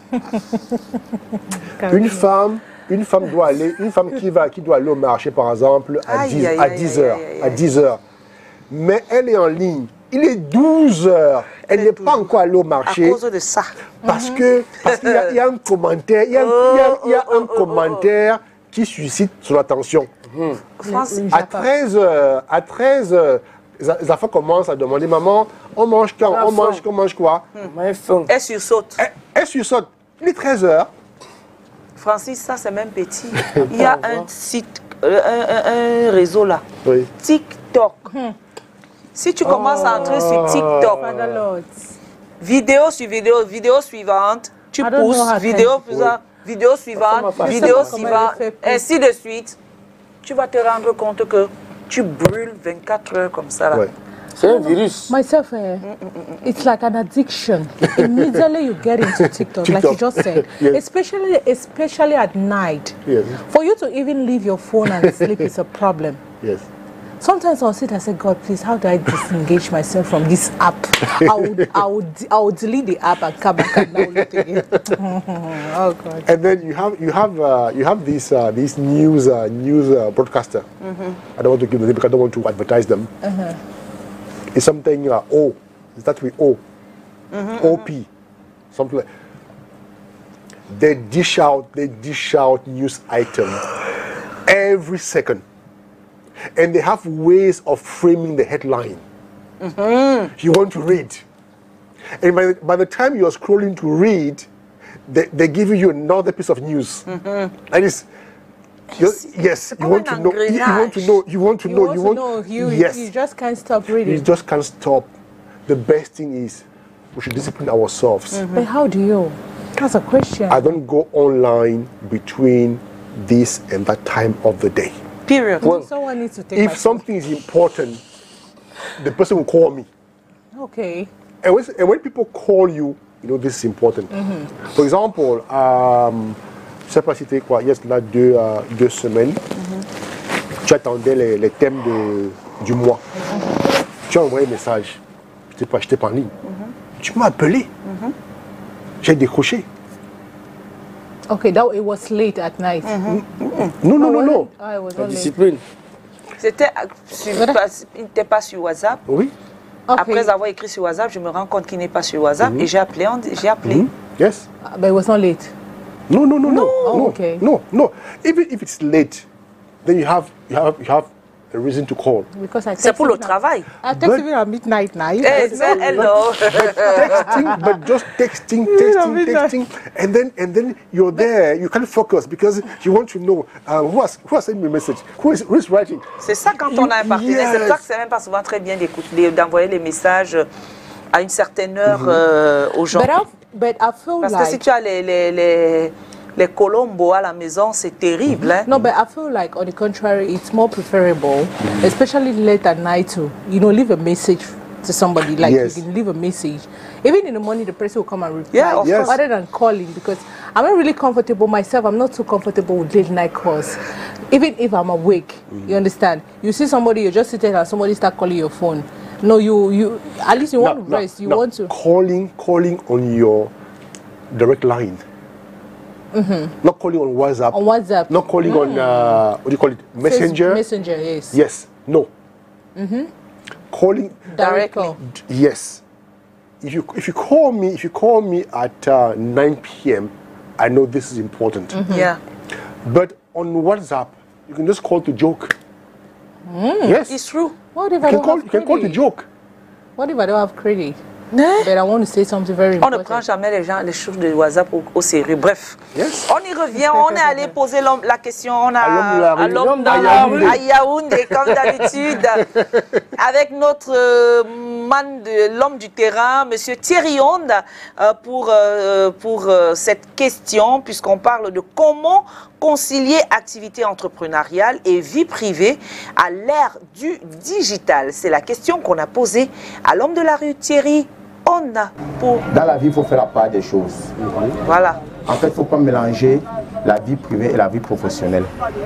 Une femme, une femme doit aller, une femme qui va, qui doit aller au marché par exemple à Aïe, dix, aïe, à aïe, dix aïe, heures, aïe, aïe, à aïe. dix heures. Mais elle est en ligne il est douze heures. Elle n'est pas encore allée au marché. À cause de ça. Parce que parce qu'il y, a- il y a un commentaire, il y a, il y a- il y a un commentaire qui suscite son attention. France, À treize heures, à treize heures, les les enfants commencent à demander maman, on mange quand, on mange, on mange quoi? Mais faim. elle sursaute. Elle, elle sursaute. Il est treize heures. Francis, ça c'est même petit. Il y a un site, euh, un, un- un réseau là. Oui. TikTok. Si tu commences à entrer sur TikTok, Father Lord. vidéo sur vidéo, vidéo suivante, tu I don't know pousses, how to- vidéo suivante, vidéo suivante, pas vidéo comment elle suivante, fait pour- ainsi de suite. Tu vas te rendre compte que tu brûles vingt-quatre heures comme ça là. Ouais. C'est un virus. Myself, eh, it's like an addiction. Immediately you get into TikTok, like you TikTok. just said, Yes. especially especially at night. Yes. For you to even leave your phone and sleep is a problem. Yes. Sometimes I'll sit and say, God, please, how do I disengage myself from this app? I would, I would, I would delete the app and come back and download it again. Oh God. And then you have you have uh, you have these uh, these news uh, news uh, broadcaster. I don't want to give them because I don't want to advertise them. It's something uh, O. It starts with O. O P. Something like. They dish out they dish out news items every second, and they have ways of framing the headline. You want to read, and by, by the time you are scrolling to read, they, they give you another piece of news. And it's you- yes, you comme want un to know. You, you want to engrenage. know. You want to You know. want You to want. know, you, yes, you just can't stop you reading. just can't stop. The best thing is we should discipline ourselves. But how do you? That's a question. I don't go online between this and that time of the day. Period. Well, Someone needs to take If my something is important, the person will call me. Okay. And when, and when people call you, you know this is important. For example, um, je sais pas si c'était quoi, il y a cela deux, euh, deux semaines, tu attendais les, les thèmes de, du mois. Tu as envoyé un message, je t'ai pas, je t'ai pas en ligne. Tu m'as appelé. J'ai décroché. Okay, that it was late at night. Non, non, non, non. Oh, it was La not late. discipline. C'était, sur- pas- il n'était pas sur WhatsApp. Oui. Okay. Après avoir écrit sur WhatsApp, je me rends compte qu'il n'est pas sur WhatsApp et j'ai appelé. en- J'ai appelé. Yes. Uh, but it was not late. No, no, no, no, Oh, no, okay. no, no. Even if it's late, then you have you have you have a reason to call. Because I C'est pour le texted him at- travail. I texted him at midnight now. You Eh, guys mais know. hello. Texting, but just texting, texting, texting, and then and then you're there. You can't focus because you want to know uh, who has who has sent me a message, who is who is writing. C'est ça quand on a un partenaire. C'est pour ça que c'est même pas souvent très bien d'écouter, d'envoyer les messages à une certaine heure euh, aux gens. But I, but I feel Parce que like si tu as les, les, les, les colombos à la maison, c'est terrible. Hein? no, but I feel like on the contrary, it's more preferable, especially late at night to you know leave a message to somebody. Like Yes. you can leave a message. Even in the morning, the person will come and reply. Yeah, of Yes. Other than calling, because I'm not really comfortable myself. I'm not too comfortable with late night calls. Even if I'm awake, you understand. You see somebody, you just sitting and somebody start calling your phone. No, you you at least you want to rest. You want to. calling calling on your direct line. Not calling on WhatsApp. On WhatsApp. Not calling on uh, what do you call it? Messenger. Messenger, yes. Yes. No. Calling. Direct Directly. call. Yes. If you if you call me if you call me at uh, nine p m, I know this is important. Yeah. But on WhatsApp, you can just call to joke. Yes. It's true. What if You I can don't call have you can call to credit? joke. What if I don't have credit? Hein? But I want to say something very On ne important. prend jamais les gens, les choses de WhatsApp au, au sérieux. Bref, Yes. on y revient. On est allé poser l'homme- la question. On a À l'homme de la rue. à l'homme dans À la Yaoundé. rue, à Yaoundé, comme d'habitude, avec notre euh, man, de l'homme du terrain, Monsieur Thierry Onde, euh, pour euh, pour euh, cette question, puisqu'on parle de comment concilier activité entrepreneuriale et vie privée à l'ère du digital. C'est la question qu'on a posée à l'homme de la rue, Thierry Onde. Pour Dans la vie, il faut faire la part des choses. voilà. En fait, il ne faut pas mélanger la vie privée et la vie professionnelle.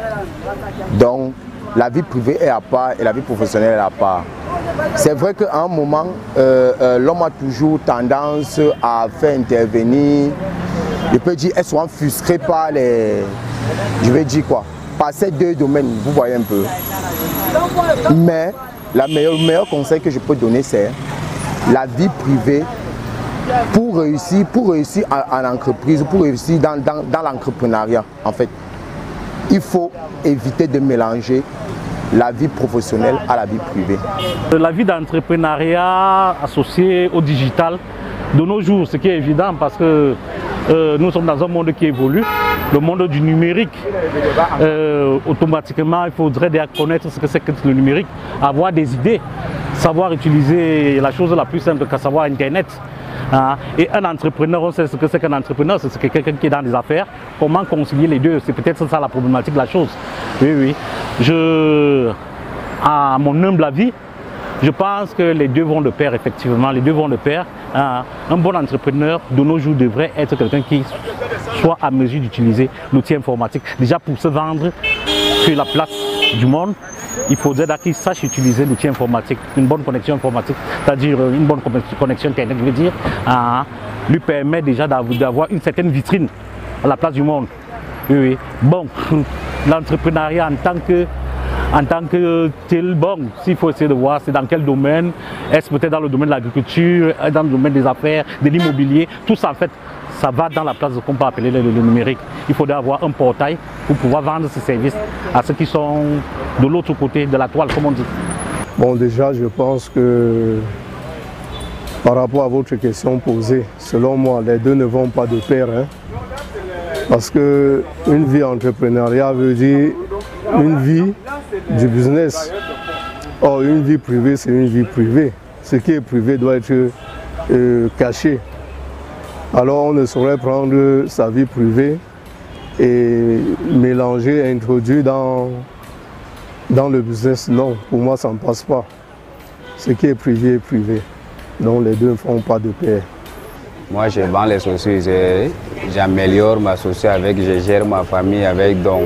Donc, la vie privée est à part et la vie professionnelle est à part. C'est vrai qu'à un moment, euh, euh, l'homme a toujours tendance à faire intervenir, je peux dire, être souvent frustré par les, je vais dire quoi, par ces deux domaines, vous voyez un peu. Mais la meilleure, le meilleur conseil que je peux donner, c'est la vie privée pour réussir, pour réussir en, en entreprise, pour réussir dans, dans, dans l'entrepreneuriat, en fait. Il faut éviter de mélanger la vie professionnelle à la vie privée. La vie d'entrepreneuriat associée au digital, de nos jours, ce qui est évident parce que euh, nous sommes dans un monde qui évolue, le monde du numérique. Euh, automatiquement, il faudrait déjà connaître ce que c'est que le numérique, avoir des idées, savoir utiliser la chose la plus simple qu'à savoir Internet. Hein. Et un entrepreneur, on sait ce que c'est qu'un entrepreneur, c'est quelqu'un qui est dans les affaires. Comment concilier les deux? C'est peut-être ça la problématique de la chose. Oui, oui. Je, à mon humble avis, je pense que les deux vont de pair, effectivement. Les deux vont de pair. Hein. Un bon entrepreneur de nos jours devrait être quelqu'un qui soit à mesure d'utiliser l'outil informatique. Déjà pour se vendre sur la place du monde, il faudrait qu'il sache utiliser l'outil informatique, une bonne connexion informatique, c'est-à-dire une bonne connexion Internet, je veux dire, hein, lui permet déjà d'avoir une certaine vitrine à la place du monde. Oui, oui. Bon, l'entrepreneuriat en tant que en tant que tel, bon, s'il faut essayer de voir, c'est dans quel domaine, est-ce peut-être dans le domaine de l'agriculture, dans le domaine des affaires, de l'immobilier, tout ça en fait, ça va dans la place qu'on peut appeler le, le numérique. Il faudrait avoir un portail pour pouvoir vendre ces services à ceux qui sont de l'autre côté de la toile, comme on dit. Bon, déjà, je pense que par rapport à votre question posée, selon moi, les deux ne vont pas de pair. Hein, parce qu'une vie entrepreneuriale veut dire une vie du business. Or, une vie privée, c'est une vie privée. Ce qui est privé doit être euh, caché. Alors, on ne saurait prendre sa vie privée et mélanger, introduire dans, dans le business. Non, pour moi, ça ne passe pas. Ce qui est privé est privé. Donc, les deux ne font pas de pair. Moi, je vends les chaussures, j'améliore ma chaussure avec, je gère ma famille avec, donc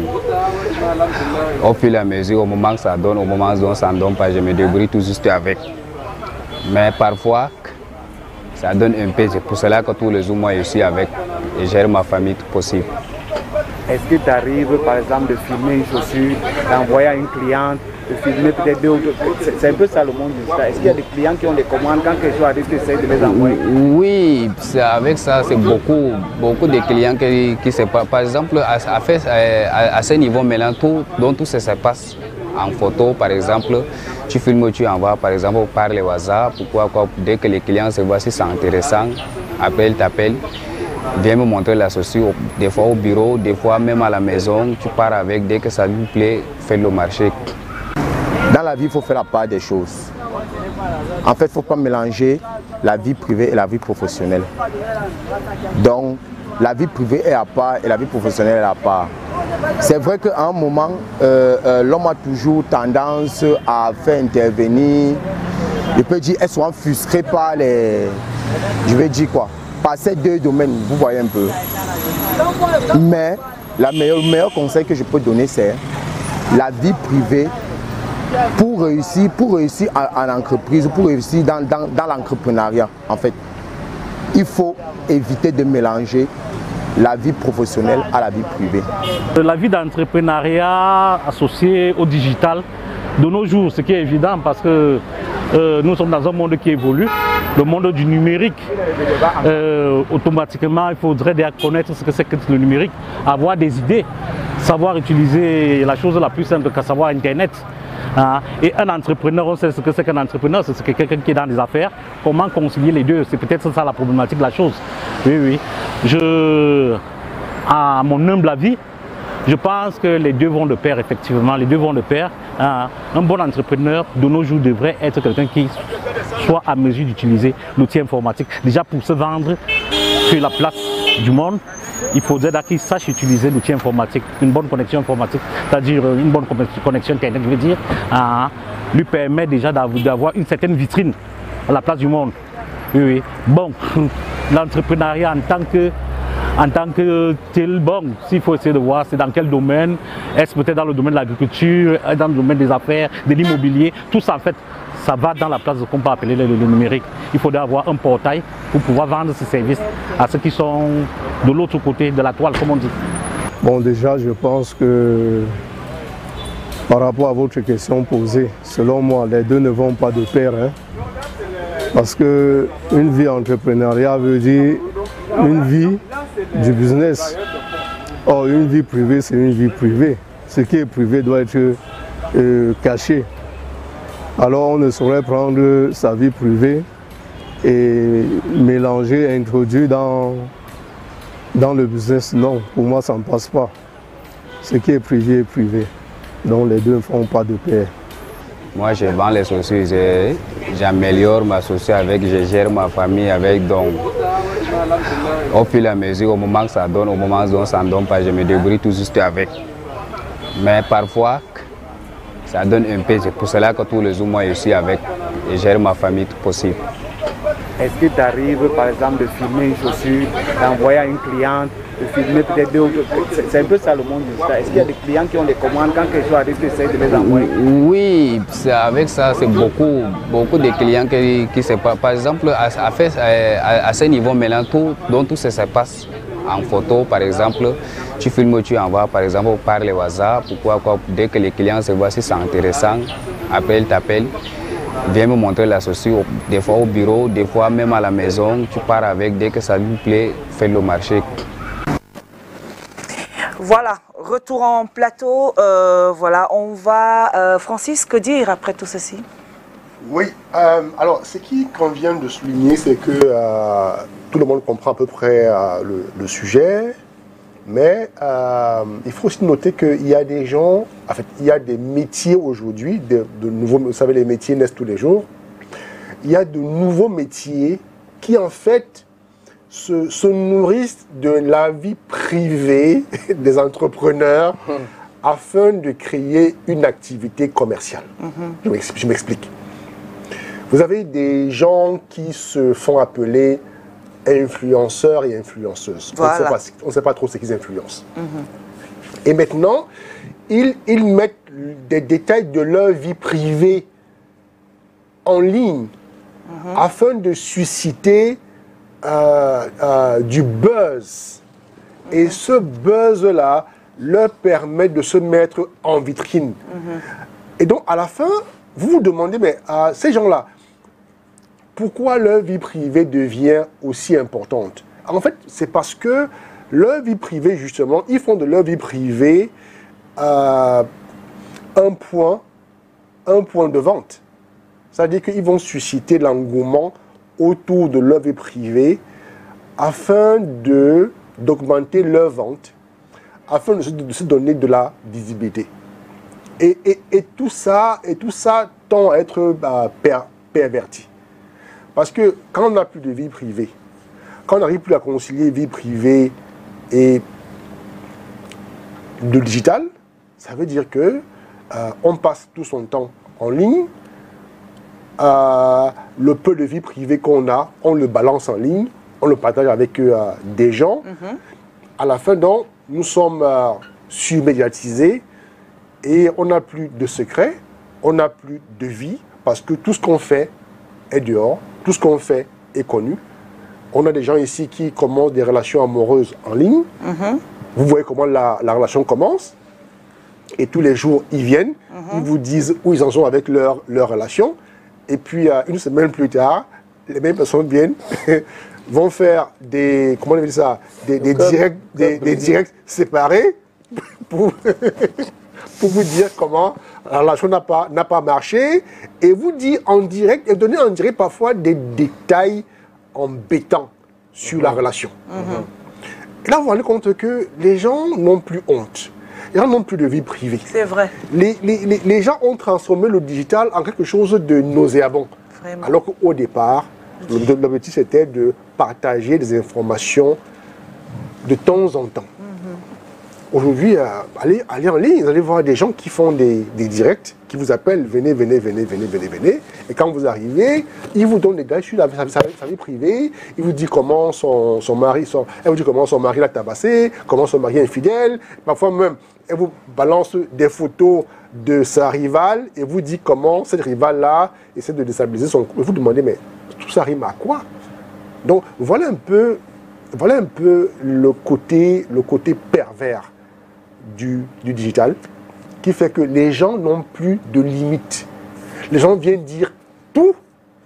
au fur et à mesure, au moment que ça donne, au moment où ça ne donne pas, je me débrouille tout juste avec. Mais parfois, ça donne un peu, c'est pour cela que tous les jours, moi, je suis avec, je gère ma famille tout possible. Est-ce que tu arrives, par exemple, de filmer une chaussure, d'envoyer à une cliente, de filmer peut-être deux ou deux? C'est un peu ça le monde du digital. Est-ce qu'il y a des clients qui ont des commandes, quand quelque chose arrive, tu essaies de les envoyer? Oui, avec ça, c'est beaucoup, beaucoup de clients qui, qui se passent. Par exemple, à, à, fait, à, à ce niveau maintenant, tout, dont tout ça se passe en photo, par exemple, tu filmes, tu envoies, par exemple, par le WhatsApp, pourquoi quoi, dès que les clients se voient si c'est intéressant, appelle, t'appelle. Viens me montrer la chaussure, des fois au bureau, des fois même à la maison, tu pars avec, dès que ça lui plaît, fais le marché. Dans la vie, il faut faire la part des choses. En fait, il ne faut pas mélanger la vie privée et la vie professionnelle. Donc, la vie privée est à part et la vie professionnelle est à part. C'est vrai qu'à un moment, euh, euh, l'homme a toujours tendance à faire intervenir, je peux dire, elles sont offusquées par les, je vais dire quoi, par ces deux domaines, vous voyez un peu. Mais la meilleure, le meilleur conseil que je peux donner, c'est la vie privée pour réussir, pour réussir en, en entreprise, pour réussir dans, dans, dans l'entrepreneuriat, en fait. Il faut éviter de mélanger la vie professionnelle à la vie privée. La vie d'entrepreneuriat associée au digital, de nos jours, ce qui est évident parce que euh, nous sommes dans un monde qui évolue, le monde du numérique. Euh, automatiquement, il faudrait déjà connaître ce que c'est que le numérique, avoir des idées, savoir utiliser la chose la plus simple qu'à savoir Internet. Hein. Et un entrepreneur, on sait ce que c'est qu'un entrepreneur, c'est quelqu'un qui est dans les affaires. Comment concilier les deux? C'est peut-être ça la problématique de la chose. Oui, oui. Je, à mon humble avis, je pense que les deux vont de pair, effectivement. Les deux vont de pair. Hein. Un bon entrepreneur de nos jours devrait être quelqu'un qui soit à mesure d'utiliser l'outil informatique. Déjà pour se vendre sur la place du monde, il faudrait qu'il sache utiliser l'outil informatique, une bonne connexion informatique, c'est-à-dire une bonne connexion Internet, je veux dire, hein, lui permet déjà d'avoir une certaine vitrine à la place du monde. Oui, oui. Bon, l'entrepreneuriat en tant que en tant que tel, bon, s'il faut essayer de voir, c'est dans quel domaine, est-ce peut-être dans le domaine de l'agriculture, dans le domaine des affaires, de l'immobilier, tout ça en fait, ça va dans la place qu'on peut appeler le, le numérique. Il faudrait avoir un portail pour pouvoir vendre ces services à ceux qui sont de l'autre côté de la toile, comme on dit. Bon, déjà, je pense que par rapport à votre question posée, selon moi, les deux ne vont pas de pair. Hein, Parce que une vie entrepreneuriale veut dire une vie du business. Or, une vie privée, c'est une vie privée. Ce qui est privé doit être euh, caché. Alors, on ne saurait prendre sa vie privée et mélanger, introduire dans, dans le business. Non, pour moi, ça ne passe pas. Ce qui est privé est privé. Donc, les deux ne font pas de pair. Moi, je vends les chaussures, j'améliore ma chaussure avec, je gère ma famille avec, donc au fur et à mesure, au moment que ça donne, au moment où ça ne donne pas, je me débrouille tout juste avec. Mais parfois, ça donne un peu, c'est pour cela que tous les jours, moi, je suis avec, je gère ma famille tout possible. Est-ce que tu arrives, par exemple, de filmer une chaussure, d'envoyer à une cliente, de filmer peut-être deux ou deux? C'est un peu ça le monde du style. Est-ce qu'il y a des clients qui ont des commandes, quand quelque chose arrive, tu essaies de les envoyer? Oui, avec ça, c'est beaucoup, beaucoup de clients qui, qui se passent. Par exemple, à, à, fait, à, à ce niveau maintenant, tout, dont tout ça se passe en photo, par exemple, tu filmes, tu envoies, par exemple, par le WhatsApp, pourquoi quoi, dès que les clients se voient si c'est intéressant, appelle, t'appelle. Viens me montrer la chaussure, des fois au bureau, des fois même à la maison, tu pars avec, dès que ça lui plaît, fais le marché. Voilà, retour en plateau, euh, voilà, on va, euh, Francis, que dire après tout ceci? Oui, euh, alors ce qui convient de souligner, c'est que euh, tout le monde comprend à peu près euh, le, le sujet, mais euh, il faut aussi noter qu'il y a des gens, en fait, il y a des métiers aujourd'hui, de, de nouveaux, vous savez, les métiers naissent tous les jours. Il y a de nouveaux métiers qui, en fait, se, se nourrissent de la vie privée des entrepreneurs mmh. afin de créer une activité commerciale. Mmh. Je m'explique. Vous avez des gens qui se font appeler influenceurs et influenceuses. Voilà. On ne sait pas trop ce qu'ils influencent. Mm-hmm. Et maintenant, ils, ils mettent des détails de leur vie privée en ligne mm-hmm. afin de susciter euh, euh, du buzz. Mm-hmm. Et ce buzz-là leur permet de se mettre en vitrine. Mm-hmm. Et donc, à la fin, vous vous demandez, mais euh, ces gens-là, pourquoi leur vie privée devient aussi importante? En fait, c'est parce que leur vie privée, justement, ils font de leur vie privée euh, un point, un point de vente. C'est-à-dire qu'ils vont susciter l'engouement autour de leur vie privée afin de, d'augmenter leur vente, afin de se, de se donner de la visibilité. Et, et, et, tout, ça, et tout ça tend à être bah, per, perverti. Parce que quand on n'a plus de vie privée, quand on n'arrive plus à concilier vie privée et de digital, ça veut dire que euh, on passe tout son temps en ligne, euh, le peu de vie privée qu'on a, on le balance en ligne, on le partage avec euh, des gens. Mm-hmm. À la fin, donc, nous sommes euh, surmédiatisés et on n'a plus de secrets, on n'a plus de vie, parce que tout ce qu'on fait est dehors. Tout ce qu'on fait est connu. On a des gens ici qui commencent des relations amoureuses en ligne. Mm-hmm. Vous voyez comment la, la relation commence. Et tous les jours, ils viennent. Mm-hmm. Ils vous disent où ils en sont avec leur, leur relation. Et puis, euh, une semaine plus tard, les mêmes personnes viennent, vont faire des, comment on dit ça, des, des, directs, des, des directs séparés pour, pour vous dire comment la relation n'a pas, n'a pas marché, et vous dire en direct, et donner en direct parfois des détails embêtants sur mmh. la relation. Mmh. Et là, vous vous rendez compte que les gens n'ont plus honte. Les gens n'ont plus de vie privée. C'est vrai. Les, les, les, les gens ont transformé le digital en quelque chose de nauséabond. Vraiment. Alors qu'au départ, l'objectif c'était de partager des informations de temps en temps. Aujourd'hui, euh, allez, allez en ligne, vous allez voir des gens qui font des, des directs, qui vous appellent, venez, venez, venez, venez, venez, venez. Et quand vous arrivez, ils vous donnent des détails sur la, sa, sa, sa vie privée. Ils vous disent comment son, son mari, son, elle vous dit comment son mari l'a tabassé, comment son mari est infidèle. Parfois même, elle vous balance des photos de sa rivale et vous dit comment cette rivale-là essaie de déstabiliser son couple. Vous demandez, mais tout ça rime à quoi? Donc, voilà un peu, voilà un peu le côté, le côté pervers Du, du digital, qui fait que les gens n'ont plus de limites. Les gens viennent dire tout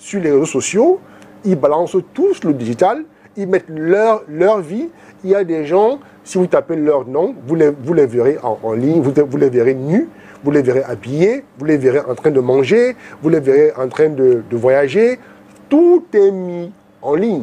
sur les réseaux sociaux, ils balancent tous le digital, ils mettent leur, leur vie. Il y a des gens, si vous tapez leur nom, vous les, vous les verrez en, en ligne, vous, vous les verrez nus, vous les verrez habillés, vous les verrez en train de manger, vous les verrez en train de, de voyager. Tout est mis en ligne.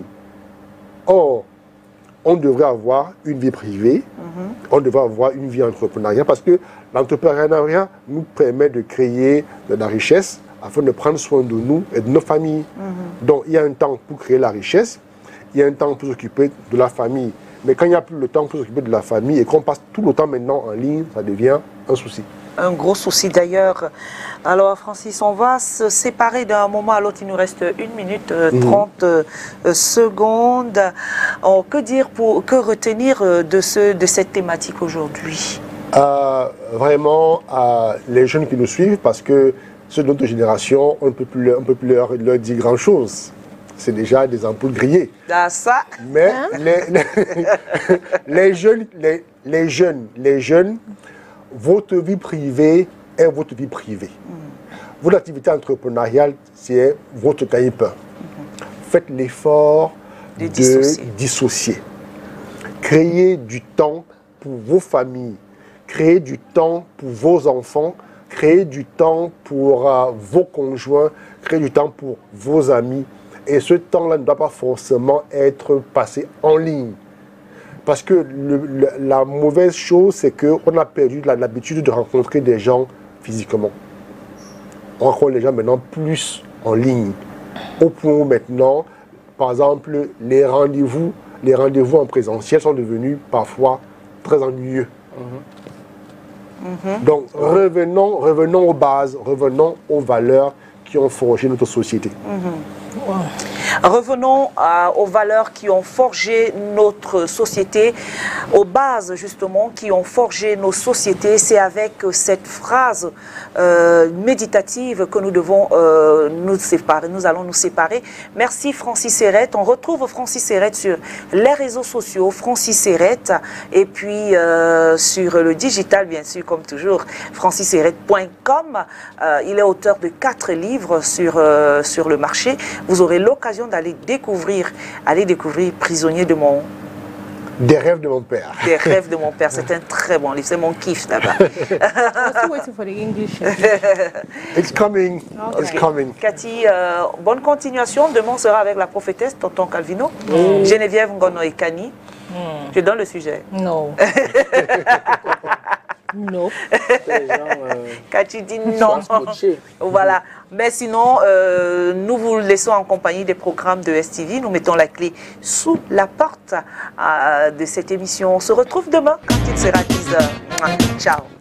Or, on devrait avoir une vie privée, mm-hmm. on devrait avoir une vie entrepreneuriale, parce que l'entrepreneuriat nous permet de créer de la richesse afin de prendre soin de nous et de nos familles. Mm-hmm. Donc, il y a un temps pour créer la richesse, il y a un temps pour s'occuper de la famille. Mais quand il n'y a plus le temps pour s'occuper de la famille et qu'on passe tout le temps maintenant en ligne, ça devient un souci. Un gros souci d'ailleurs. Alors Francis, on va se séparer d'un moment à l'autre. Il nous reste une minute trente mmh. euh, secondes. Oh, que dire, pour, que retenir de, ce, de cette thématique aujourd'hui? euh, Vraiment, euh, les jeunes qui nous suivent, parce que ceux de notre génération, on ne peut plus, on peut plus leur, leur dire grand-chose. C'est déjà des ampoules grillées. Ah, ça. Mais hein? les, les, les jeunes, les, les jeunes, les jeunes, votre vie privée est votre vie privée. Mm. Votre activité entrepreneuriale, c'est votre gagne-pain. Mm-hmm. Faites l'effort de, de dissocier. dissocier. Créez du temps pour vos familles. Créez du temps pour vos enfants. Créez du temps pour uh, vos conjoints. Créez du temps pour vos amis. Et ce temps-là ne doit pas forcément être passé en ligne. Parce que le, le, la mauvaise chose, c'est qu'on a perdu l'habitude de rencontrer des gens physiquement. On rencontre les gens maintenant plus en ligne. Au point où maintenant, par exemple, les rendez-vous, les rendez-vous en présentiel sont devenus parfois très ennuyeux. Mm-hmm. Mm-hmm. Donc revenons, revenons aux bases, revenons aux valeurs qui ont forgé notre société. Mm-hmm. Wow. Revenons à, aux valeurs qui ont forgé notre société, aux bases justement qui ont forgé nos sociétés. C'est avec cette phrase euh, méditative que nous devons euh, nous séparer. Nous allons nous séparer. Merci Francis Serrette. On retrouve Francis Serrette sur les réseaux sociaux, Francis Serrette, et puis euh, sur le digital, bien sûr, comme toujours, francis serrette point com. Euh, il est auteur de quatre livres sur, euh, sur le marché. Vous aurez l'occasion d'aller découvrir, aller découvrir Prisonnier de mon... Des rêves de mon père. Des rêves de mon père. C'est un très bon livre. C'est mon kiff là-bas. waiting for the English. It's coming. Okay. It's coming. Cathy, euh, bonne continuation. Demain, on sera avec la prophétesse, Tonton Calvino, mm. Geneviève Ngono et Kani. Mm. Je donne le sujet. Non. Non. Cathy dit non. Voilà. Mais sinon, euh, nous vous laissons en compagnie des programmes de S T V. Nous mettons la clé sous la porte euh, de cette émission. On se retrouve demain quand il sera dix heures. Ciao.